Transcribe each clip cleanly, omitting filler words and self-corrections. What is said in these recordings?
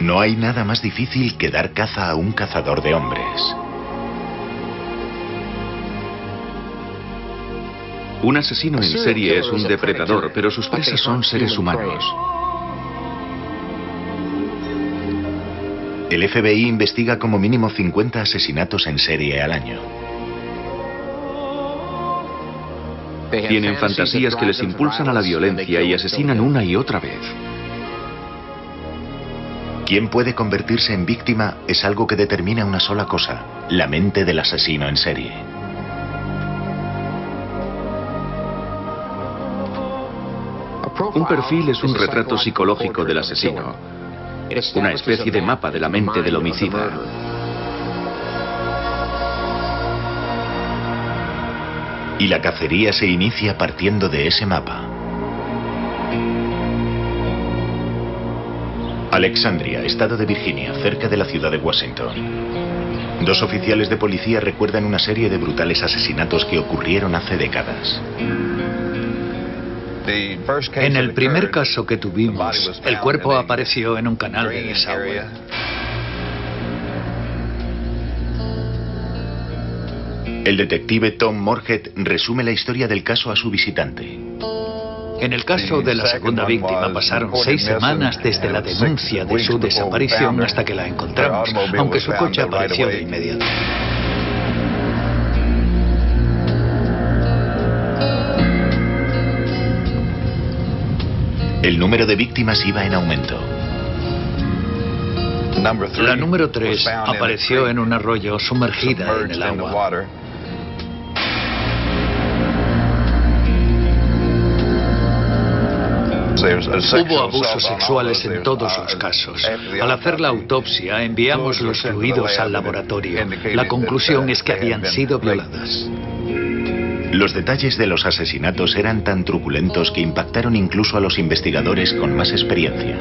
No hay nada más difícil que dar caza a un cazador de hombres. Un asesino en serie es un depredador, pero sus presas son seres humanos. El FBI investiga como mínimo 50 asesinatos en serie al año. Tienen fantasías que les impulsan a la violencia y asesinan una y otra vez. ¿Quién puede convertirse en víctima? Es algo que determina una sola cosa: la mente del asesino en serie. Un perfil es un retrato psicológico del asesino, una especie de mapa de la mente del homicida. Y la cacería se inicia partiendo de ese mapa. Alexandria, estado de Virginia, cerca de la ciudad de Washington. Dos oficiales de policía recuerdan una serie de brutales asesinatos que ocurrieron hace décadas. En el primer caso que tuvimos, el cuerpo apareció en un canal de desagüe. El detective Tom Morhead resume la historia del caso a su visitante. En el caso de la segunda víctima pasaron 6 semanas desde la denuncia de su desaparición hasta que la encontramos, aunque su coche apareció de inmediato. El número de víctimas iba en aumento. La número 3 apareció en un arroyo sumergida en el agua. Hubo abusos sexuales en todos los casos. Al hacer la autopsia, enviamos los fluidos al laboratorio. La conclusión es que habían sido violadas. Los detalles de los asesinatos eran tan truculentos que impactaron incluso a los investigadores con más experiencia.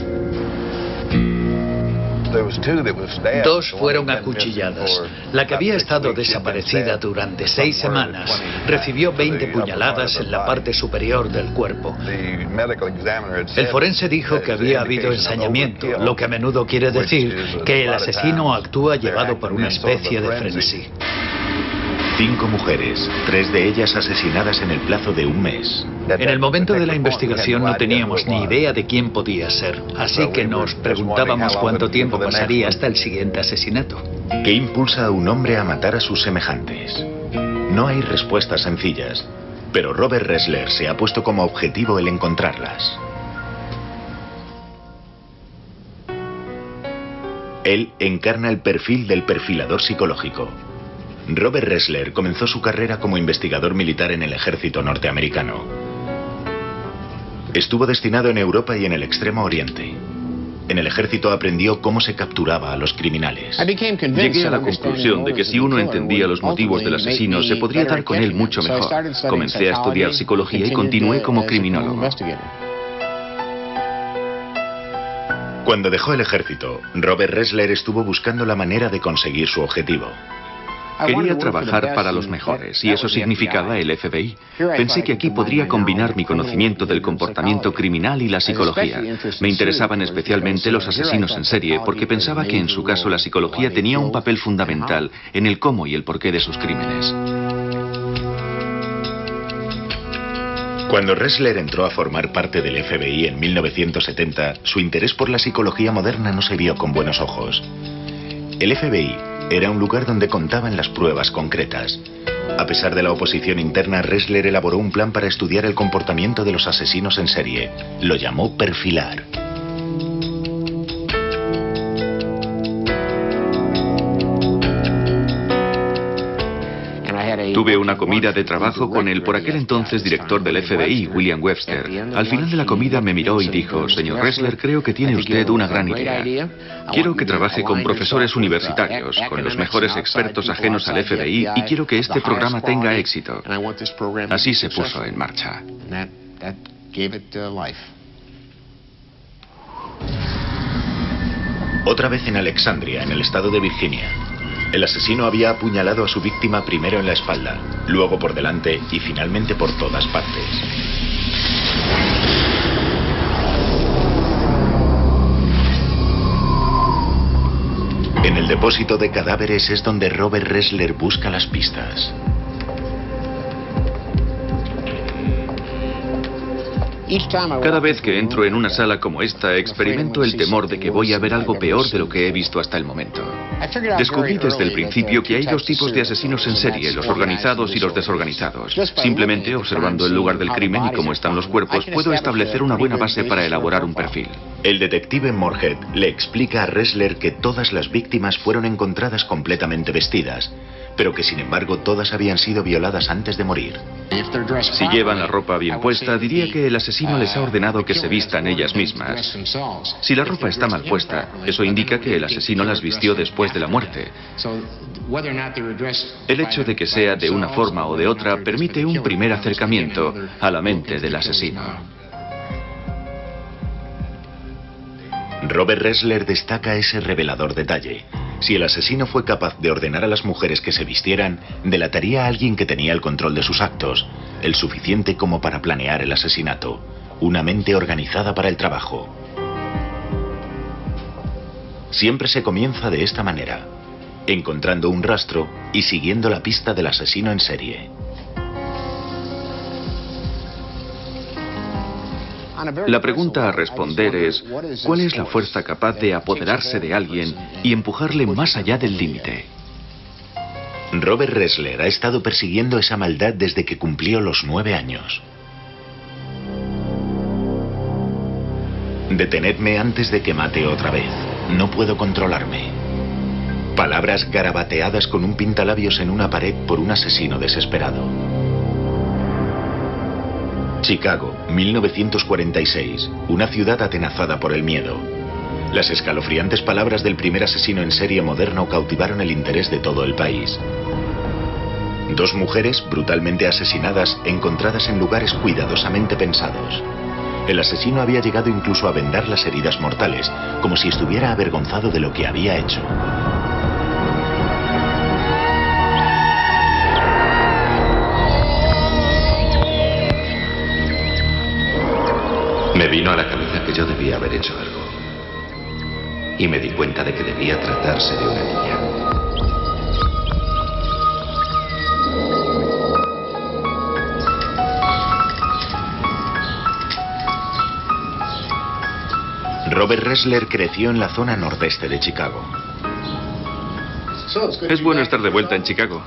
2 fueron acuchilladas. La que había estado desaparecida durante 6 semanas recibió 20 puñaladas en la parte superior del cuerpo. El forense dijo que había habido ensañamiento, lo que a menudo quiere decir que el asesino actúa llevado por una especie de frenesí. 5 mujeres, 3 de ellas asesinadas en el plazo de un mes. En el momento de la investigación no teníamos ni idea de quién podía ser, así que nos preguntábamos cuánto tiempo pasaría hasta el siguiente asesinato. ¿Qué impulsa a un hombre a matar a sus semejantes? No hay respuestas sencillas, pero Robert Ressler se ha puesto como objetivo el encontrarlas. Él encarna el perfil del perfilador psicológico. Robert Ressler comenzó su carrera como investigador militar en el ejército norteamericano. Estuvo destinado en Europa y en el Extremo Oriente. En el ejército aprendió cómo se capturaba a los criminales. Llegué a la conclusión de que si uno entendía los motivos del asesino, se podría dar con él mucho mejor. Comencé a estudiar psicología y continué como criminólogo. Cuando dejó el ejército, Robert Ressler estuvo buscando la manera de conseguir su objetivo. Quería trabajar para los mejores, y eso significaba el FBI. Pensé que aquí podría combinar mi conocimiento del comportamiento criminal y la psicología. Me interesaban especialmente los asesinos en serie, porque pensaba que en su caso la psicología tenía un papel fundamental en el cómo y el porqué de sus crímenes. Cuando Ressler entró a formar parte del FBI en 1970, su interés por la psicología moderna no se vio con buenos ojos. El FBI era un lugar donde contaban las pruebas concretas. A pesar de la oposición interna, Ressler elaboró un plan para estudiar el comportamiento de los asesinos en serie. Lo llamó perfilar. Tuve una comida de trabajo con el por aquel entonces director del FBI, William Webster. Al final de la comida me miró y dijo: señor Ressler, creo que tiene usted una gran idea. Quiero que trabaje con profesores universitarios, con los mejores expertos ajenos al FBI, y quiero que este programa tenga éxito. Así se puso en marcha. Otra vez en Alexandria, en el estado de Virginia. El asesino había apuñalado a su víctima primero en la espalda, luego por delante y finalmente por todas partes. el depósito de cadáveres es donde Robert Ressler busca las pistas. Cada vez que entro en una sala como esta, experimento el temor de que voy a ver algo peor de lo que he visto hasta el momento. Descubrí desde el principio que hay dos tipos de asesinos en serie, los organizados y los desorganizados. Simplemente observando el lugar del crimen y cómo están los cuerpos, puedo establecer una buena base para elaborar un perfil. El detective Moorhead le explica a Ressler que todas las víctimas fueron encontradas completamente vestidas, pero que sin embargo todas habían sido violadas antes de morir. Si llevan la ropa bien puesta, diría que el asesino les ha ordenado que se vistan ellas mismas. Si la ropa está mal puesta, eso indica que el asesino las vistió después de la muerte. El hecho de que sea de una forma o de otra permite un primer acercamiento a la mente del asesino. Robert Ressler destaca ese revelador detalle. Si el asesino fue capaz de ordenar a las mujeres que se vistieran, delataría a alguien que tenía el control de sus actos, el suficiente como para planear el asesinato, una mente organizada para el trabajo. Siempre se comienza de esta manera, encontrando un rastro y siguiendo la pista del asesino en serie. La pregunta a responder es, ¿cuál es la fuerza capaz de apoderarse de alguien y empujarle más allá del límite? Robert Ressler ha estado persiguiendo esa maldad desde que cumplió los 9 años. Detenedme antes de que mate otra vez. No puedo controlarme. Palabras garabateadas con un pintalabios en una pared por un asesino desesperado. Chicago, 1946, una ciudad atenazada por el miedo. Las escalofriantes palabras del primer asesino en serie moderno cautivaron el interés de todo el país. 2 mujeres brutalmente asesinadas, encontradas en lugares cuidadosamente pensados. El asesino había llegado incluso a vendar las heridas mortales, como si estuviera avergonzado de lo que había hecho. Me vino a la cabeza que yo debía haber hecho algo. Y me di cuenta de que debía tratarse de una niña. Robert Ressler creció en la zona nordeste de Chicago. Es bueno estar de vuelta en Chicago.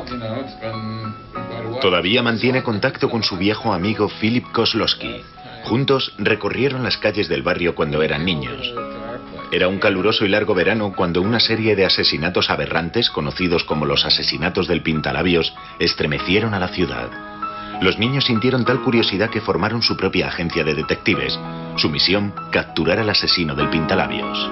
Todavía mantiene contacto con su viejo amigo Philip Kozlowski. Juntos recorrieron las calles del barrio cuando eran niños. Era un caluroso y largo verano cuando una serie de asesinatos aberrantes, conocidos como los asesinatos del pintalabios, estremecieron a la ciudad. Los niños sintieron tal curiosidad que formaron su propia agencia de detectives. Su misión, capturar al asesino del pintalabios.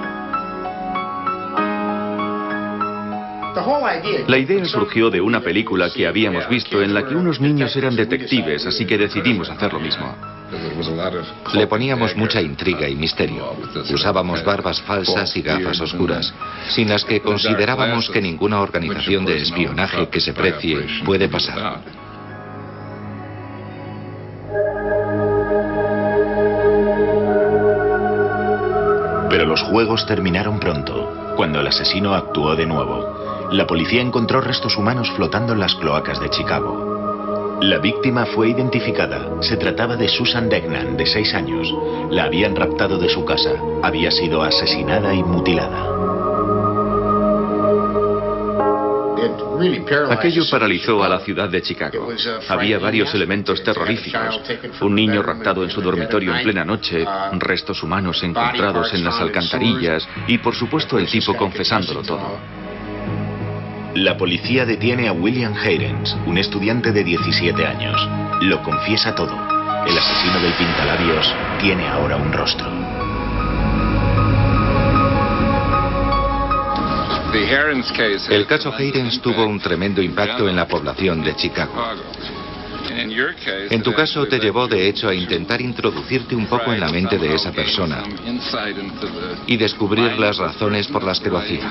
La idea surgió de una película que habíamos visto en la que unos niños eran detectives, así que decidimos hacer lo mismo. Le poníamos mucha intriga y misterio. Usábamos barbas falsas y gafas oscuras, sin las que considerábamos que ninguna organización de espionaje que se precie puede pasar. Pero los juegos terminaron pronto, cuando el asesino actuó de nuevo. La policía encontró restos humanos flotando en las cloacas de Chicago. La víctima fue identificada. Se trataba de Susan Degnan, de 6 años. La habían raptado de su casa. Había sido asesinada y mutilada. Aquello paralizó a la ciudad de Chicago. Había varios elementos terroríficos. Un niño raptado en su dormitorio en plena noche, restos humanos encontrados en las alcantarillas y, por supuesto, el tipo confesándolo todo. La policía detiene a William Heirens, un estudiante de 17 años. Lo confiesa todo. El asesino del pintalabios tiene ahora un rostro. El caso Heirens tuvo un tremendo impacto en la población de Chicago. En tu caso te llevó de hecho a intentar introducirte un poco en la mente de esa persona y descubrir las razones por las que lo hacía.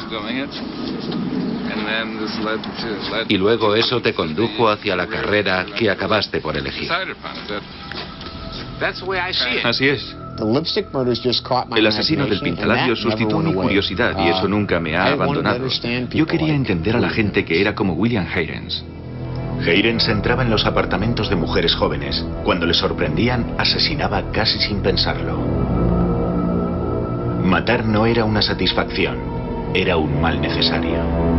Y luego eso te condujo hacia la carrera que acabaste por elegir. Así es. El asesino del pintalabios suscitó mi curiosidad y eso nunca me ha abandonado. Yo quería entender a la gente que era como William Heirens. Heirens entraba en los apartamentos de mujeres jóvenes. Cuando le sorprendían, asesinaba casi sin pensarlo. Matar no era una satisfacción, era un mal necesario.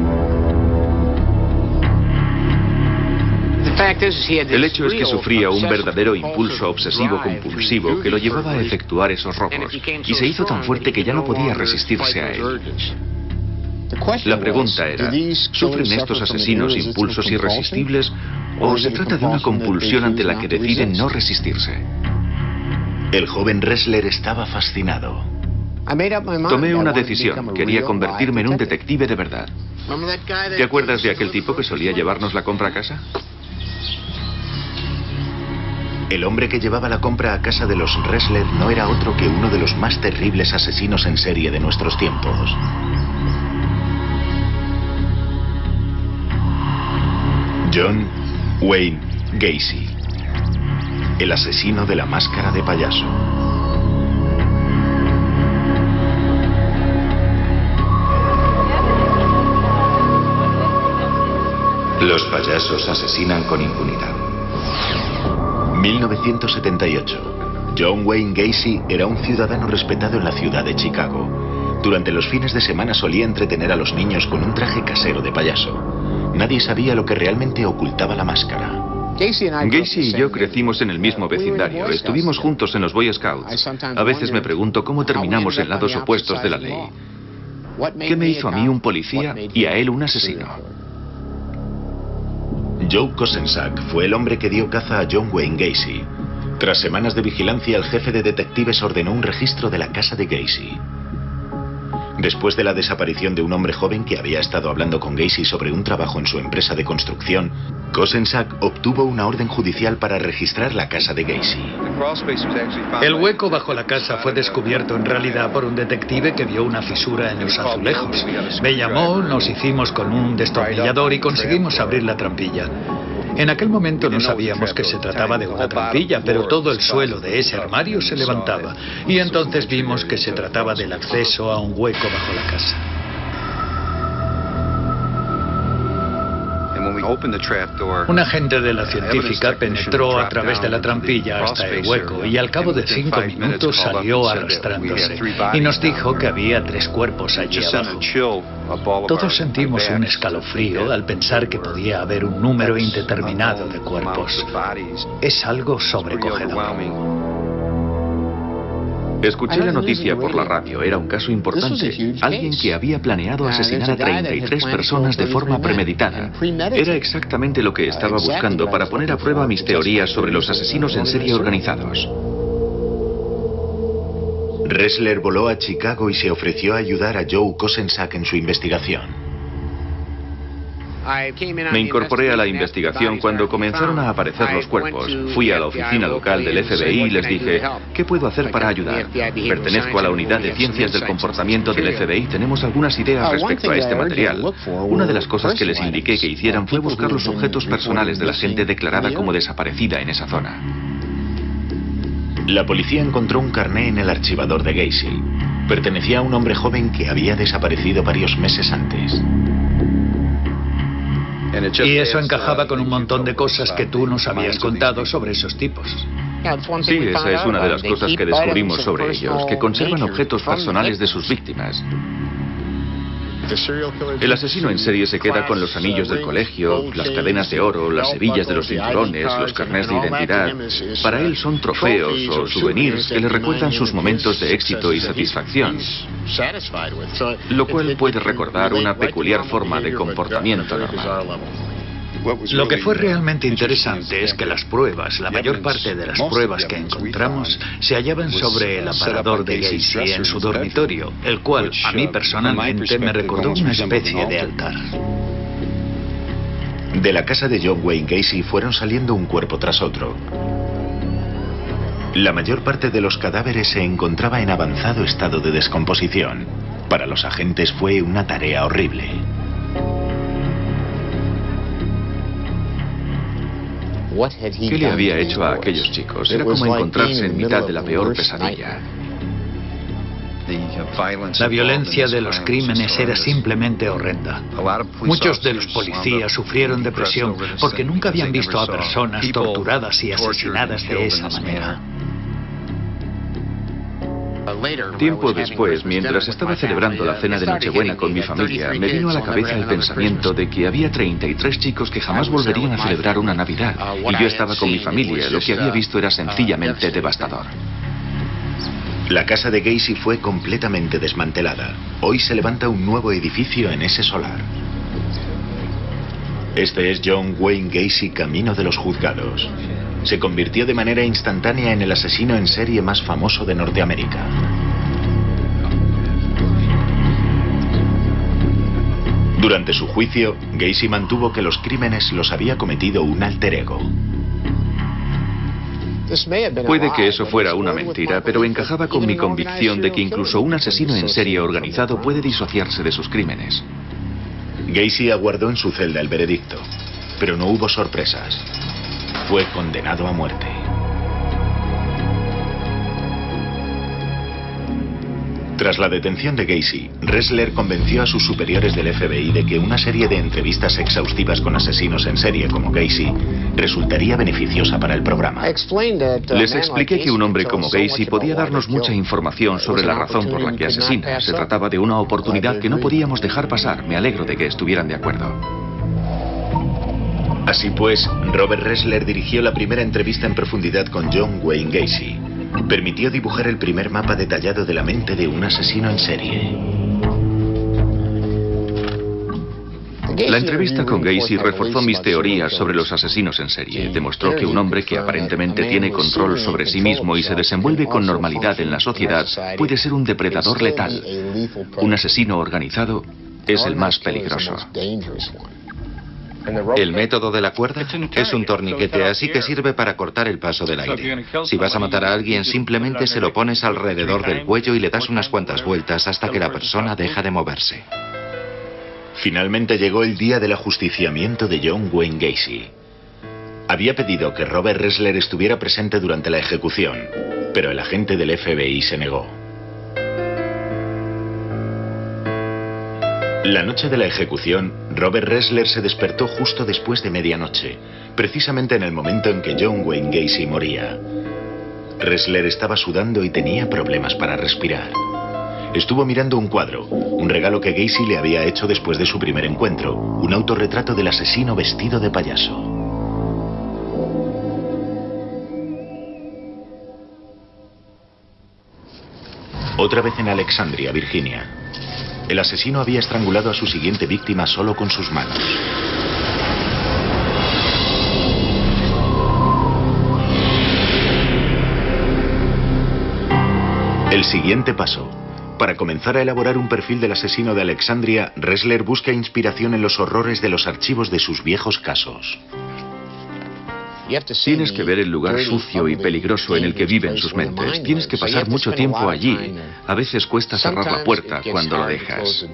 El hecho es que sufría un verdadero impulso obsesivo-compulsivo que lo llevaba a efectuar esos robos, y se hizo tan fuerte que ya no podía resistirse a él. La pregunta era, ¿sufren estos asesinos impulsos irresistibles o se trata de una compulsión ante la que deciden no resistirse? El joven Ressler estaba fascinado. Tomé una decisión, quería convertirme en un detective de verdad. ¿Te acuerdas de aquel tipo que solía llevarnos la compra a casa? El hombre que llevaba la compra a casa de los Ressler no era otro que uno de los más terribles asesinos en serie de nuestros tiempos. John Wayne Gacy, el asesino de la máscara de payaso. Los payasos asesinan con impunidad. 1978. John Wayne Gacy era un ciudadano respetado en la ciudad de Chicago. Durante los fines de semana solía entretener a los niños con un traje casero de payaso. Nadie sabía lo que realmente ocultaba la máscara. Gacy y yo crecimos en el mismo vecindario. Estuvimos juntos en los Boy Scouts. A veces me pregunto cómo terminamos en lados opuestos de la ley. ¿Qué me hizo a mí un policía y a él un asesino? Joe Kosenczak fue el hombre que dio caza a John Wayne Gacy. Tras semanas de vigilancia, el jefe de detectives ordenó un registro de la casa de Gacy. Después de la desaparición de un hombre joven que había estado hablando con Gacy sobre un trabajo en su empresa de construcción, Kosenczak obtuvo una orden judicial para registrar la casa de Gacy. El hueco bajo la casa fue descubierto en realidad por un detective que vio una fisura en los azulejos. Me llamó, nos hicimos con un destornillador y conseguimos abrir la trampilla. En aquel momento no sabíamos que se trataba de una trampilla, pero todo el suelo de ese armario se levantaba. Y entonces vimos que se trataba del acceso a un hueco bajo la casa. Un agente de la científica penetró a través de la trampilla hasta el hueco y al cabo de 5 minutos salió arrastrándose y nos dijo que había 3 cuerpos allí abajo. Todos sentimos un escalofrío al pensar que podía haber un número indeterminado de cuerpos. Es algo sobrecogedor. Escuché la noticia por la radio. Era un caso importante. Alguien que había planeado asesinar a 33 personas de forma premeditada. Era exactamente lo que estaba buscando para poner a prueba mis teorías sobre los asesinos en serie organizados. Ressler voló a Chicago y se ofreció a ayudar a Joe Kosenczak en su investigación. Me incorporé a la investigación cuando comenzaron a aparecer los cuerpos. Fui a la oficina local del FBI y les dije, ¿qué puedo hacer para ayudar? Pertenezco a la unidad de ciencias del comportamiento del FBI. Tenemos algunas ideas respecto a este material. Una de las cosas que les indiqué que hicieran fue buscar los objetos personales de la gente declarada como desaparecida en esa zona. La policía encontró un carné en el archivador de Gacy. Pertenecía a un hombre joven que había desaparecido varios meses antes. Y eso encajaba con un montón de cosas que tú nos habías contado sobre esos tipos. Sí, esa es una de las cosas que descubrimos sobre ellos, que conservan objetos personales de sus víctimas. El asesino en serie se queda con los anillos del colegio, las cadenas de oro, las hebillas de los cinturones, los carnés de identidad. Para él son trofeos o souvenirs que le recuerdan sus momentos de éxito y satisfacción, lo cual puede recordar una peculiar forma de comportamiento normal. Lo que fue realmente interesante es que las pruebas, la mayor parte de las pruebas que encontramos, se hallaban sobre el aparador de Gacy en su dormitorio, el cual a mí personalmente me recordó una especie de altar. De la casa de John Wayne Gacy fueron saliendo un cuerpo tras otro. La mayor parte de los cadáveres se encontraba en avanzado estado de descomposición. Para los agentes fue una tarea horrible. ¿Qué le había hecho a aquellos chicos? Era como encontrarse en mitad de la peor pesadilla. La violencia de los crímenes era simplemente horrenda. Muchos de los policías sufrieron depresión porque nunca habían visto a personas torturadas y asesinadas de esa manera. Tiempo después, mientras estaba celebrando la cena de Nochebuena con mi familia, me vino a la cabeza el pensamiento de que había 33 chicos que jamás volverían a celebrar una Navidad. Y yo estaba con mi familia. Lo que había visto era sencillamente devastador. La casa de Gacy fue completamente desmantelada. Hoy se levanta un nuevo edificio en ese solar. Este es John Wayne Gacy camino de los juzgados. Se convirtió de manera instantánea en el asesino en serie más famoso de Norteamérica. Durante su juicio, Gacy mantuvo que los crímenes los había cometido un alter ego. Puede que eso fuera una mentira, pero encajaba con mi convicción de que incluso un asesino en serie organizado puede disociarse de sus crímenes. Gacy aguardó en su celda el veredicto, pero no hubo sorpresas. Fue condenado a muerte. Tras la detención de Gacy, Ressler convenció a sus superiores del FBI de que una serie de entrevistas exhaustivas con asesinos en serie como Gacy resultaría beneficiosa para el programa. Les expliqué que un hombre como Gacy podía darnos mucha información sobre la razón por la que asesina. Se trataba de una oportunidad que no podíamos dejar pasar. Me alegro de que estuvieran de acuerdo. Así pues, Robert Ressler dirigió la primera entrevista en profundidad con John Wayne Gacy. Permitió dibujar el primer mapa detallado de la mente de un asesino en serie. La entrevista con Gacy reforzó mis teorías sobre los asesinos en serie. Demostró que un hombre que aparentemente tiene control sobre sí mismo y se desenvuelve con normalidad en la sociedad puede ser un depredador letal. Un asesino organizado es el más peligroso. El método de la cuerda es un torniquete, así que sirve para cortar el paso del aire. Si vas a matar a alguien, simplemente se lo pones alrededor del cuello y le das unas cuantas vueltas hasta que la persona deja de moverse. Finalmente llegó el día del ajusticiamiento de John Wayne Gacy. Había pedido que Robert Ressler estuviera presente durante la ejecución, pero el agente del FBI se negó. La noche de la ejecución, Robert Ressler se despertó justo después de medianoche, precisamente en el momento en que John Wayne Gacy moría. Ressler estaba sudando y tenía problemas para respirar. Estuvo mirando un cuadro, un regalo que Gacy le había hecho después de su primer encuentro, un autorretrato del asesino vestido de payaso. Otra vez en Alexandria, Virginia. El asesino había estrangulado a su siguiente víctima solo con sus manos. El siguiente paso. Para comenzar a elaborar un perfil del asesino de Alexandria, Ressler busca inspiración en los horrores de los archivos de sus viejos casos. Tienes que ver el lugar sucio y peligroso en el que viven sus mentes. Tienes que pasar mucho tiempo allí. A veces cuesta cerrar la puerta cuando la dejas.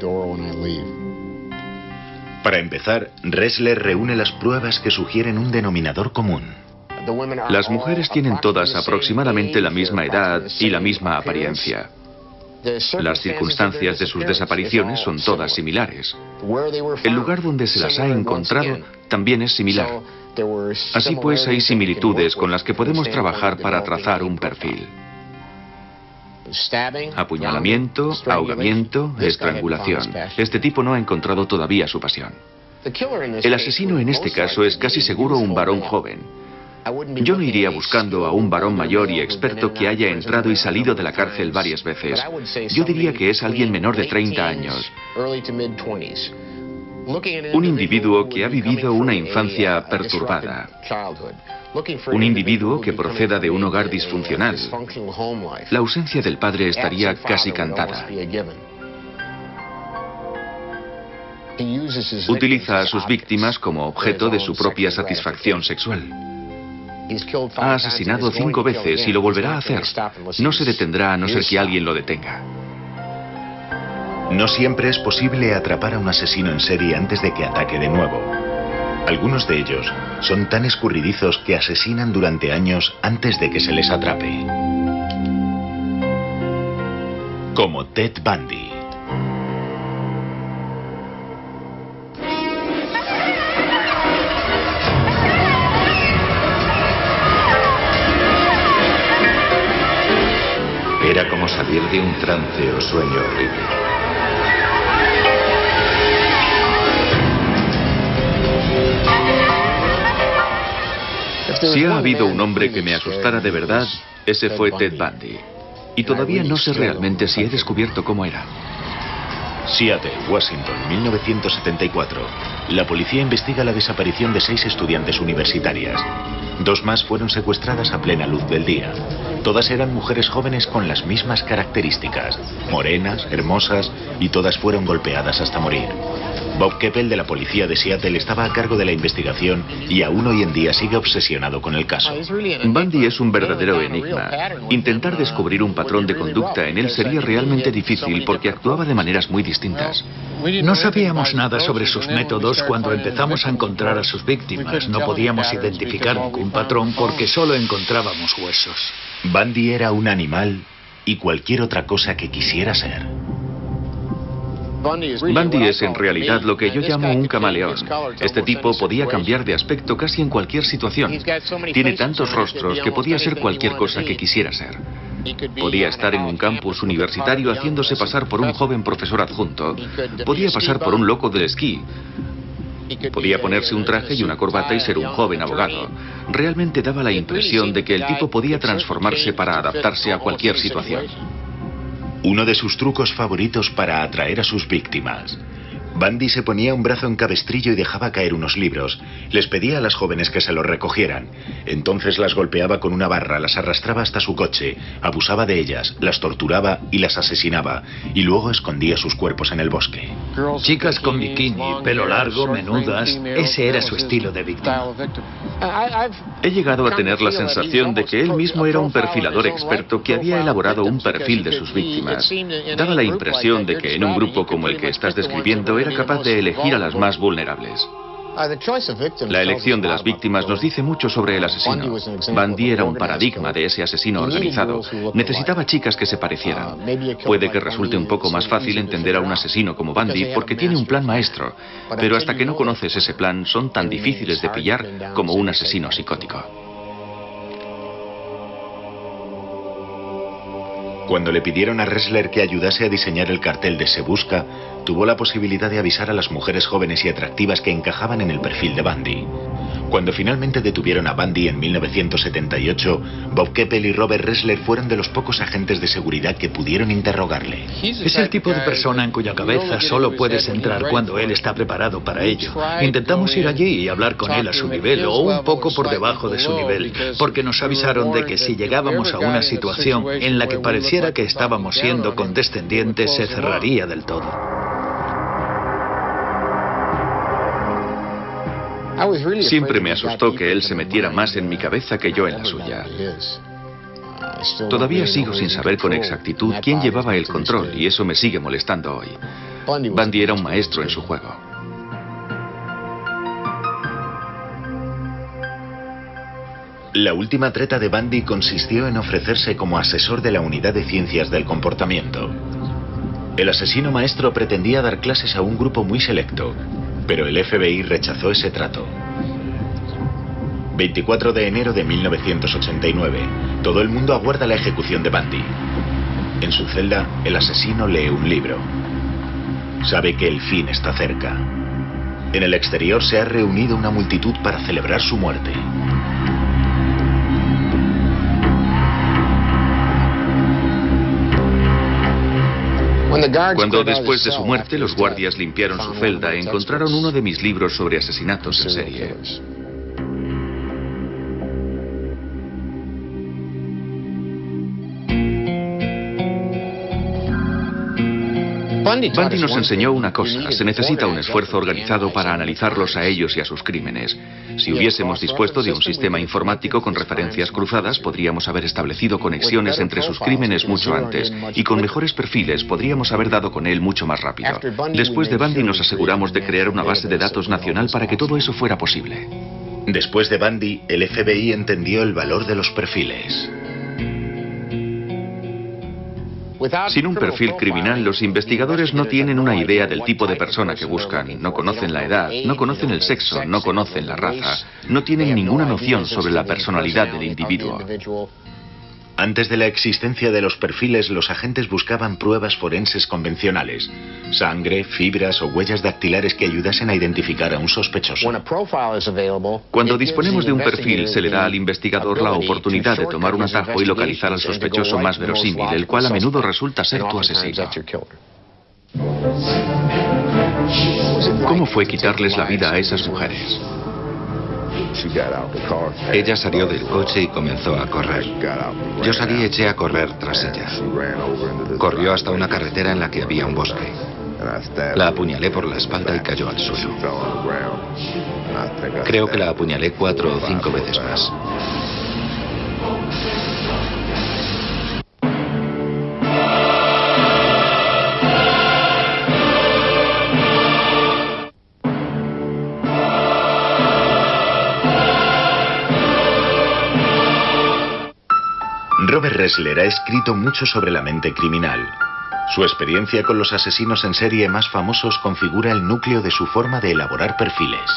Para empezar, Ressler reúne las pruebas que sugieren un denominador común. Las mujeres tienen todas aproximadamente la misma edad y la misma apariencia. Las circunstancias de sus desapariciones son todas similares. El lugar donde se las ha encontrado también es similar. Así pues, hay similitudes con las que podemos trabajar para trazar un perfil. Apuñalamiento, ahogamiento, estrangulación. Este tipo no ha encontrado todavía su pasión. El asesino en este caso es casi seguro un varón joven. Yo no iría buscando a un varón mayor y experto que haya entrado y salido de la cárcel varias veces. Yo diría que es alguien menor de 30 años. Un individuo que ha vivido una infancia perturbada. Un individuo que proceda de un hogar disfuncional. La ausencia del padre estaría casi cantada. Utiliza a sus víctimas como objeto de su propia satisfacción sexual. Ha asesinado 5 veces y lo volverá a hacer. No se detendrá a no ser que alguien lo detenga. No siempre es posible atrapar a un asesino en serie antes de que ataque de nuevo. Algunos de ellos son tan escurridizos que asesinan durante años antes de que se les atrape. Como Ted Bundy. Era como salir de un trance o sueño horrible. Si ha habido un hombre que me asustara de verdad, ese fue Ted Bundy. Y todavía no sé realmente si he descubierto cómo era. Seattle, Washington, 1974. La policía investiga la desaparición de 6 estudiantes universitarias. 2 más fueron secuestradas a plena luz del día. Todas eran mujeres jóvenes con las mismas características, morenas, hermosas, y todas fueron golpeadas hasta morir. Bob Keppel, de la policía de Seattle, estaba a cargo de la investigación y aún hoy en día sigue obsesionado con el caso. Bundy es un verdadero enigma. Intentar descubrir un patrón de conducta en él sería realmente difícil porque actuaba de maneras muy distintas. No sabíamos nada sobre sus métodos cuando empezamos a encontrar a sus víctimas. No podíamos identificar ningún patrón porque solo encontrábamos huesos. Bundy era un animal y cualquier otra cosa que quisiera ser. Bundy es en realidad lo que yo llamo un camaleón. Este tipo podía cambiar de aspecto casi en cualquier situación. Tiene tantos rostros que podía ser cualquier cosa que quisiera ser. Podía estar en un campus universitario haciéndose pasar por un joven profesor adjunto. Podía pasar por un loco del esquí. Podía ponerse un traje y una corbata y ser un joven abogado. Realmente daba la impresión de que el tipo podía transformarse para adaptarse a cualquier situación. Uno de sus trucos favoritos para atraer a sus víctimas. Bundy se ponía un brazo en cabestrillo y dejaba caer unos libros. Les pedía a las jóvenes que se los recogieran. Entonces las golpeaba con una barra, las arrastraba hasta su coche, abusaba de ellas, las torturaba y las asesinaba. Y luego escondía sus cuerpos en el bosque. Chicas con bikini, pelo largo, menudas. Ese era su estilo de víctima. He llegado a tener la sensación de que él mismo era un perfilador experto que había elaborado un perfil de sus víctimas. Daba la impresión de que en un grupo como el que estás describiendo era capaz de elegir a las más vulnerables. La elección de las víctimas nos dice mucho sobre el asesino. Bundy era un paradigma de ese asesino organizado. Necesitaba chicas que se parecieran. Puede que resulte un poco más fácil entender a un asesino como Bundy porque tiene un plan maestro, pero hasta que no conoces ese plan son tan difíciles de pillar como un asesino psicótico. Cuando le pidieron a Ressler que ayudase a diseñar el cartel de Se Busca, tuvo la posibilidad de avisar a las mujeres jóvenes y atractivas que encajaban en el perfil de Bundy. Cuando finalmente detuvieron a Bundy en 1978, Bob Keppel y Robert Ressler fueron de los pocos agentes de seguridad que pudieron interrogarle. Es el tipo de persona en cuya cabeza solo puedes entrar cuando él está preparado para ello. Intentamos ir allí y hablar con él a su nivel o un poco por debajo de su nivel, porque nos avisaron de que si llegábamos a una situación en la que pareciera que estábamos siendo condescendientes, se cerraría del todo. Siempre me asustó que él se metiera más en mi cabeza que yo en la suya. Todavía sigo sin saber con exactitud quién llevaba el control y eso me sigue molestando hoy. Bundy era un maestro en su juego. La última treta de Bundy consistió en ofrecerse como asesor de la Unidad de Ciencias del Comportamiento. El asesino maestro pretendía dar clases a un grupo muy selecto, pero el FBI rechazó ese trato. 24 de enero de 1989. Todo el mundo aguarda la ejecución de Bundy. En su celda, el asesino lee un libro. Sabe que el fin está cerca. En el exterior se ha reunido una multitud para celebrar su muerte. Cuando después de su muerte los guardias limpiaron su celda, encontraron uno de mis libros sobre asesinatos en serie. Bundy nos enseñó una cosa: se necesita un esfuerzo organizado para analizarlos a ellos y a sus crímenes. Si hubiésemos dispuesto de un sistema informático con referencias cruzadas, podríamos haber establecido conexiones entre sus crímenes mucho antes, y con mejores perfiles podríamos haber dado con él mucho más rápido. Después de Bundy nos aseguramos de crear una base de datos nacional para que todo eso fuera posible. Después de Bundy, el FBI entendió el valor de los perfiles. Sin un perfil criminal, los investigadores no tienen una idea del tipo de persona que buscan. No conocen la edad, no conocen el sexo, no conocen la raza. No tienen ninguna noción sobre la personalidad del individuo. Antes de la existencia de los perfiles, los agentes buscaban pruebas forenses convencionales: sangre, fibras o huellas dactilares que ayudasen a identificar a un sospechoso. Cuando disponemos de un perfil, se le da al investigador la oportunidad de tomar un atajo y localizar al sospechoso más verosímil, el cual a menudo resulta ser tu asesino. ¿Cómo fue quitarles la vida a esas mujeres? Ella salió del coche y comenzó a correr. Yo salí y eché a correr tras ella. Corrió hasta una carretera en la que había un bosque. La apuñalé por la espalda y cayó al suelo. Creo que la apuñalé 4 o 5 veces más. Robert Ressler ha escrito mucho sobre la mente criminal. Su experiencia con los asesinos en serie más famosos configura el núcleo de su forma de elaborar perfiles.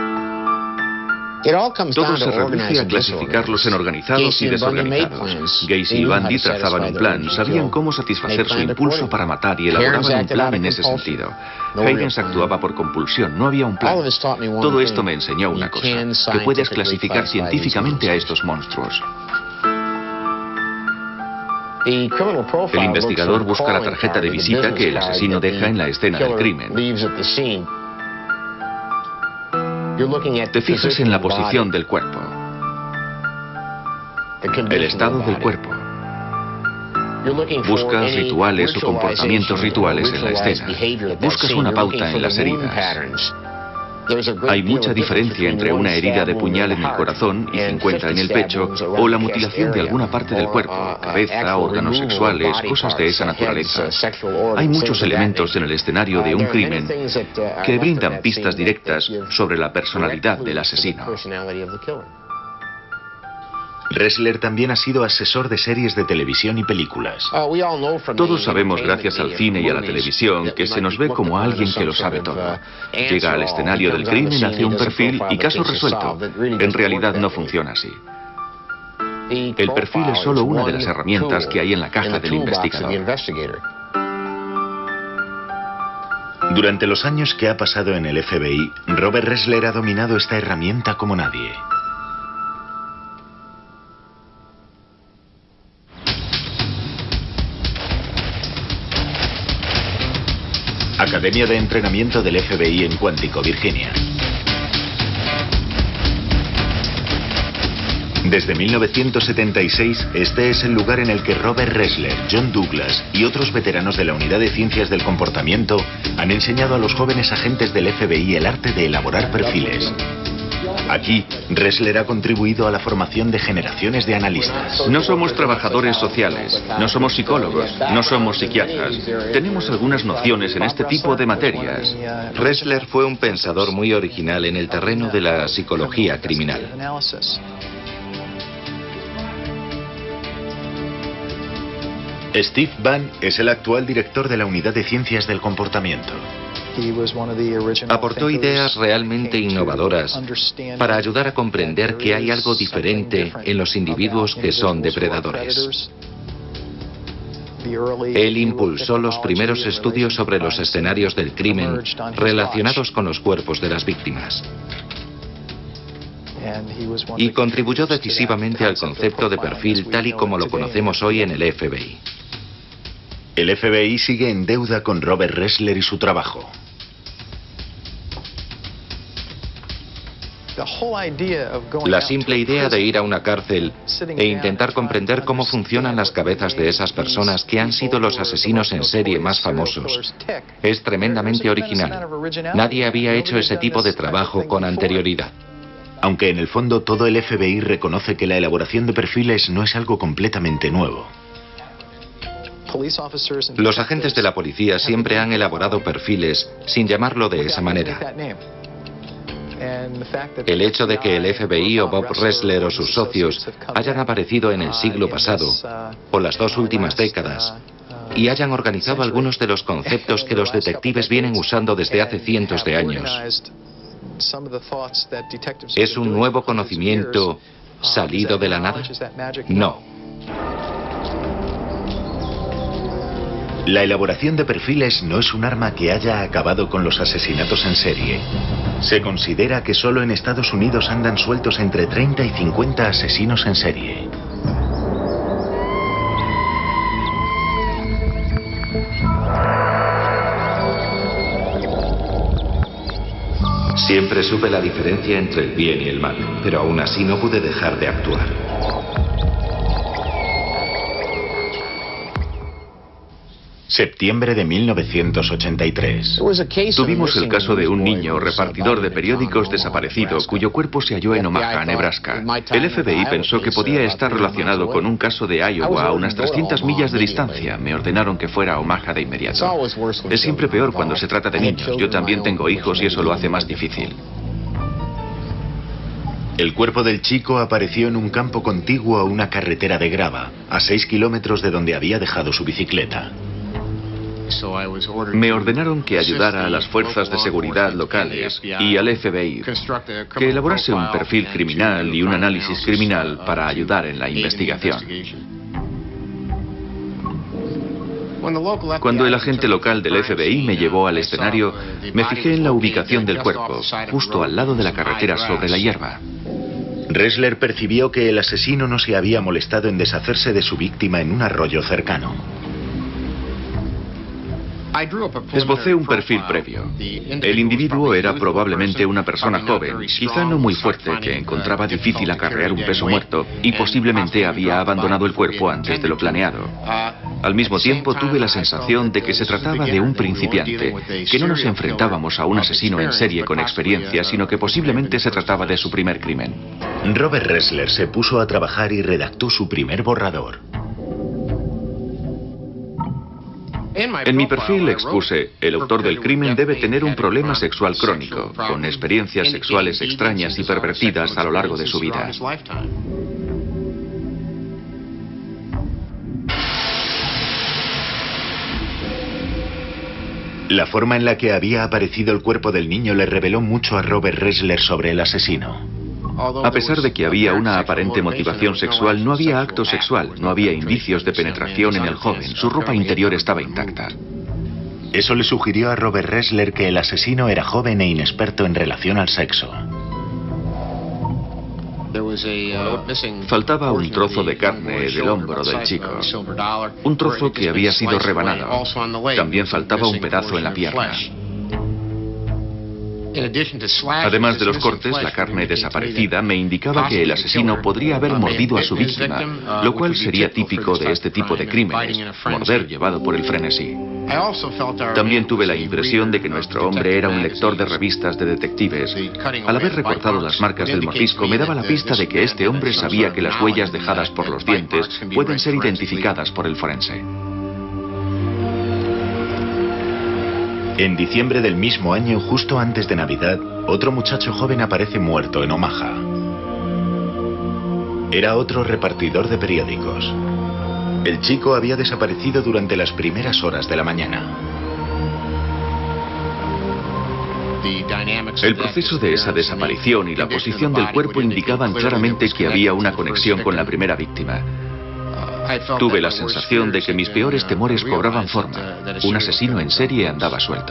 Todo se reduce a clasificarlos en organizados y desorganizados. Gacy y Bundy trazaban un plan, sabían cómo satisfacer su impulso para matar y elaboraban un plan en ese sentido. Higgins actuaba por compulsión, no había un plan. Todo esto me enseñó una cosa: que puedes clasificar científicamente a estos monstruos. El investigador busca la tarjeta de visita que el asesino deja en la escena del crimen. Te fijas en la posición del cuerpo, el estado del cuerpo. Buscas rituales o comportamientos rituales en la escena. Buscas una pauta en las heridas. Hay mucha diferencia entre una herida de puñal en el corazón y 50 en el pecho, o la mutilación de alguna parte del cuerpo, cabeza, órganos sexuales, cosas de esa naturaleza. Hay muchos elementos en el escenario de un crimen que brindan pistas directas sobre la personalidad del asesino. Ressler también ha sido asesor de series de televisión y películas. Todos sabemos, gracias al cine y a la televisión, que se nos ve como alguien que lo sabe todo. Llega al escenario del crimen, hace un perfil y caso resuelto. En realidad no funciona así. El perfil es solo una de las herramientas que hay en la caja del investigador. Durante los años que ha pasado en el FBI, Robert Ressler ha dominado esta herramienta como nadie. Academia de Entrenamiento del FBI en Quantico, Virginia. Desde 1976, este es el lugar en el que Robert Ressler, John Douglas y otros veteranos de la Unidad de Ciencias del Comportamiento han enseñado a los jóvenes agentes del FBI el arte de elaborar perfiles. Aquí, Ressler ha contribuido a la formación de generaciones de analistas. No somos trabajadores sociales, no somos psicólogos, no somos psiquiatras. Tenemos algunas nociones en este tipo de materias. Ressler fue un pensador muy original en el terreno de la psicología criminal. Steve Bann es el actual director de la Unidad de Ciencias del Comportamiento. Aportó ideas realmente innovadoras para ayudar a comprender que hay algo diferente en los individuos que son depredadores. Él impulsó los primeros estudios sobre los escenarios del crimen relacionados con los cuerpos de las víctimas. Y contribuyó decisivamente al concepto de perfil tal y como lo conocemos hoy en el FBI. El FBI sigue en deuda con Robert Ressler y su trabajo. La simple idea de ir a una cárcel e intentar comprender cómo funcionan las cabezas de esas personas que han sido los asesinos en serie más famosos es tremendamente original. Nadie había hecho ese tipo de trabajo con anterioridad. Aunque en el fondo todo el FBI reconoce que la elaboración de perfiles no es algo completamente nuevo. Los agentes de la policía siempre han elaborado perfiles sin llamarlo de esa manera. El hecho de que el FBI o Bob Ressler o sus socios hayan aparecido en el siglo pasado o las 2 últimas décadas y hayan organizado algunos de los conceptos que los detectives vienen usando desde hace cientos de años, ¿es un nuevo conocimiento salido de la nada? No. La elaboración de perfiles no es un arma que haya acabado con los asesinatos en serie. Se considera que solo en Estados Unidos andan sueltos entre 30 y 50 asesinos en serie. Siempre supe la diferencia entre el bien y el mal, pero aún así no pude dejar de actuar. Septiembre de 1983. Tuvimos el caso de un niño repartidor de periódicos desaparecido cuyo cuerpo se halló en Omaha, Nebraska. El FBI pensó que podía estar relacionado con un caso de Iowa a unas 300 millas de distancia. Me ordenaron que fuera a Omaha de inmediato. Es siempre peor cuando se trata de niños. Yo también tengo hijos y eso lo hace más difícil. El cuerpo del chico apareció en un campo contiguo a una carretera de grava, a 6 kilómetros de donde había dejado su bicicleta. Me ordenaron que ayudara a las fuerzas de seguridad locales y al FBI que elaborase un perfil criminal y un análisis criminal para ayudar en la investigación. Cuando el agente local del FBI me llevó al escenario, me fijé en la ubicación del cuerpo, justo al lado de la carretera sobre la hierba. Ressler percibió que el asesino no se había molestado en deshacerse de su víctima en un arroyo cercano. Esbocé un perfil previo. El individuo era probablemente una persona joven, quizá no muy fuerte, que encontraba difícil acarrear un peso muerto y posiblemente había abandonado el cuerpo antes de lo planeado. Al mismo tiempo tuve la sensación de que se trataba de un principiante, que no nos enfrentábamos a un asesino en serie con experiencia, sino que posiblemente se trataba de su primer crimen. Robert Ressler se puso a trabajar y redactó su primer borrador. En mi perfil expuse, el autor del crimen debe tener un problema sexual crónico, con experiencias sexuales extrañas y pervertidas a lo largo de su vida. La forma en la que había aparecido el cuerpo del niño le reveló mucho a Robert Ressler sobre el asesino. A pesar de que había una aparente motivación sexual, no había acto sexual, no había indicios de penetración en el joven, su ropa interior estaba intacta. Eso le sugirió a Robert Ressler que el asesino era joven e inexperto en relación al sexo. Faltaba un trozo de carne del hombro del chico, un trozo que había sido rebanado. También faltaba un pedazo en la pierna. Además de los cortes, la carne desaparecida me indicaba que el asesino podría haber mordido a su víctima, lo cual sería típico de este tipo de crímenes, morder llevado por el frenesí. También tuve la impresión de que nuestro hombre era un lector de revistas de detectives. Al haber recortado las marcas del mordisco, me daba la pista de que este hombre sabía que las huellas dejadas por los dientes pueden ser identificadas por el forense. En diciembre del mismo año, justo antes de Navidad, otro muchacho joven aparece muerto en Omaha. Era otro repartidor de periódicos. El chico había desaparecido durante las primeras horas de la mañana. El proceso de esa desaparición y la posición del cuerpo indicaban claramente que había una conexión con la primera víctima. Tuve la sensación de que mis peores temores cobraban forma. Un asesino en serie andaba suelto.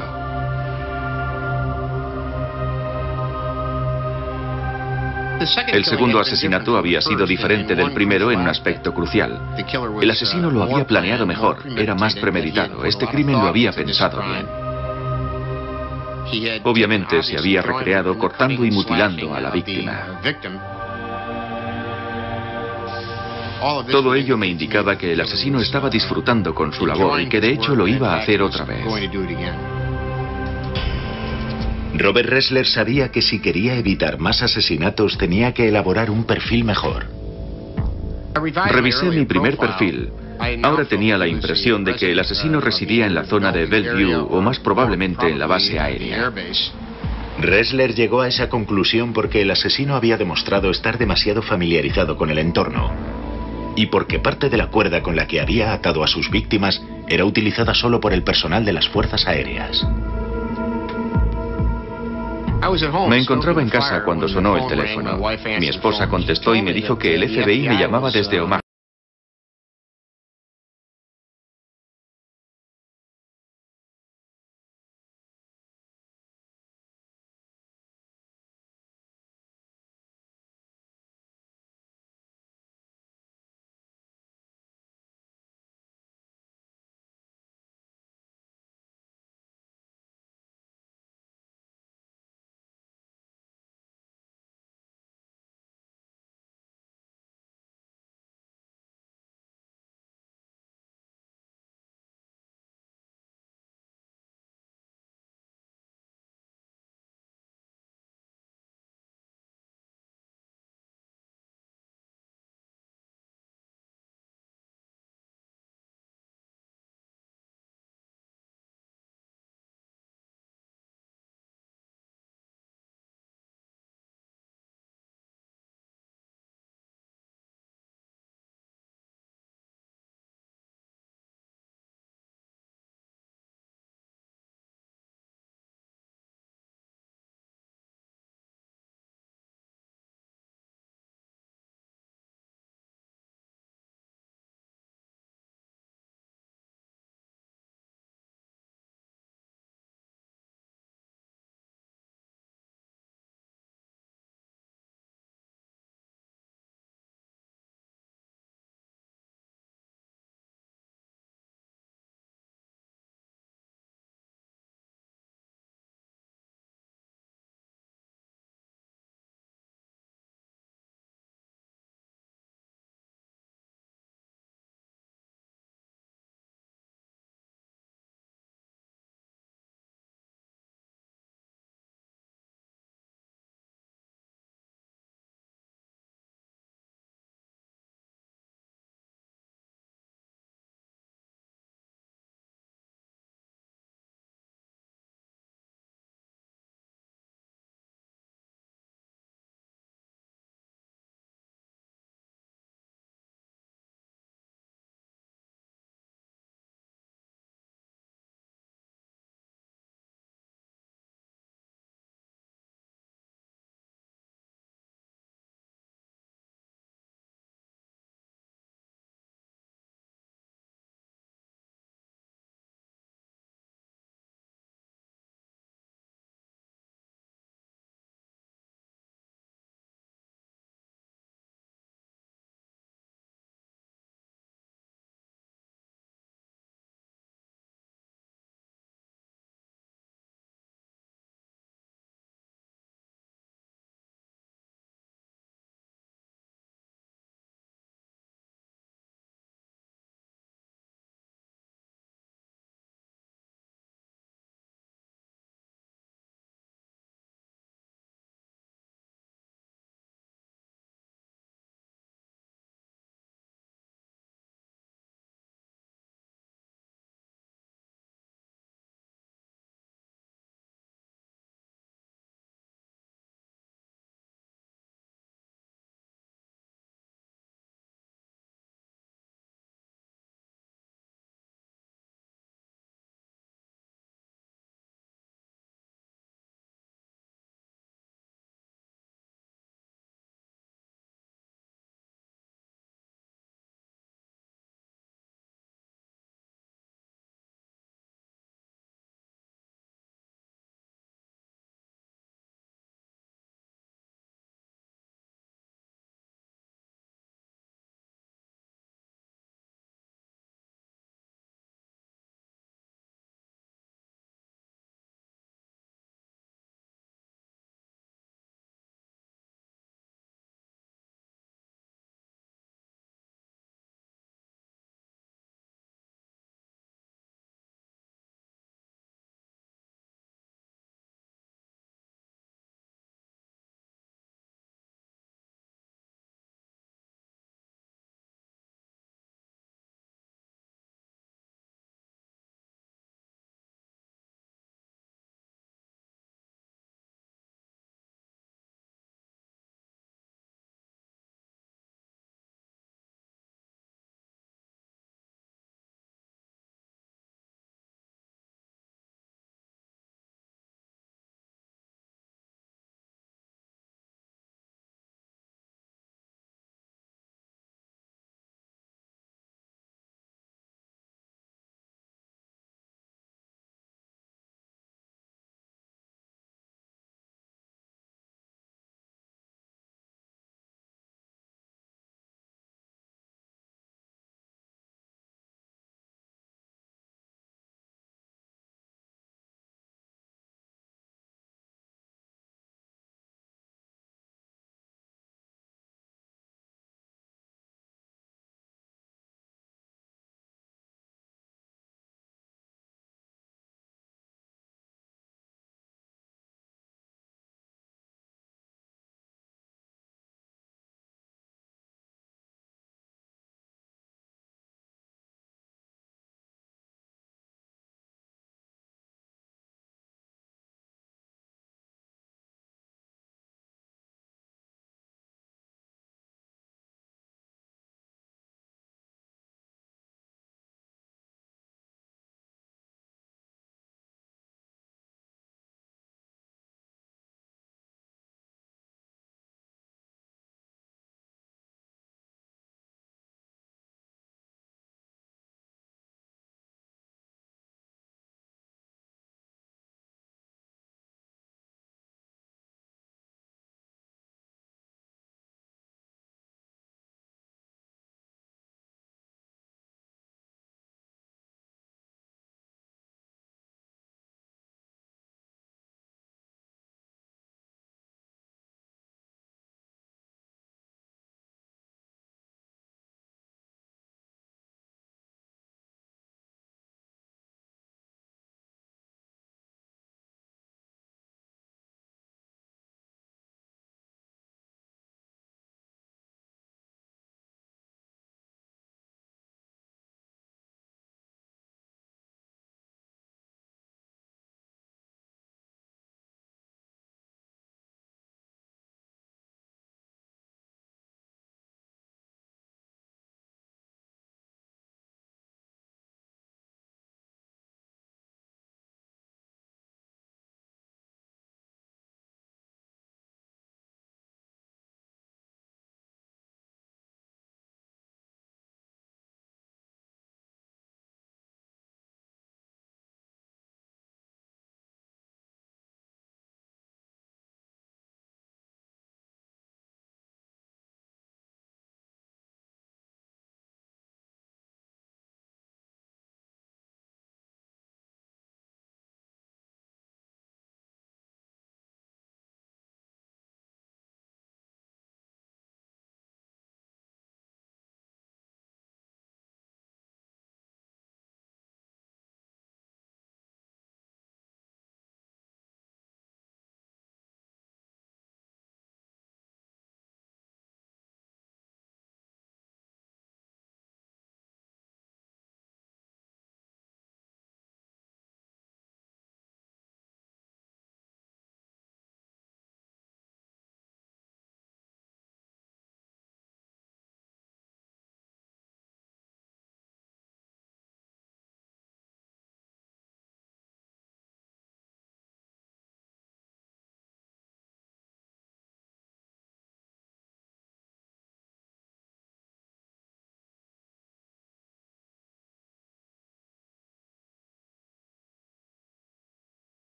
El segundo asesinato había sido diferente del primero en un aspecto crucial. El asesino lo había planeado mejor, era más premeditado. Este crimen lo había pensado bien. Obviamente se había recreado cortando y mutilando a la víctima. Todo ello me indicaba que el asesino estaba disfrutando con su labor y que de hecho lo iba a hacer otra vez. Robert Ressler sabía que si quería evitar más asesinatos tenía que elaborar un perfil mejor. Revisé mi primer perfil. Ahora tenía la impresión de que el asesino residía en la zona de Bellevue o más probablemente en la base aérea. Ressler llegó a esa conclusión porque el asesino había demostrado estar demasiado familiarizado con el entorno y porque parte de la cuerda con la que había atado a sus víctimas era utilizada solo por el personal de las fuerzas aéreas. Me encontraba en casa cuando sonó el teléfono. Mi esposa contestó y me dijo que el FBI me llamaba desde Omaha.